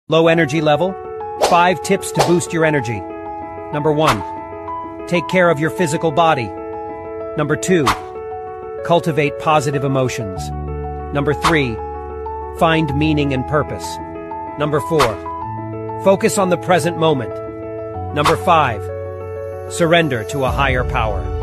Low energy level? 5 tips to boost your energy. Number 1. Take care of your physical body. Number 2. Cultivate positive emotions. Number 3. Find meaning and purpose. Number 4. Focus on the present moment. Number 5. Surrender to a higher power.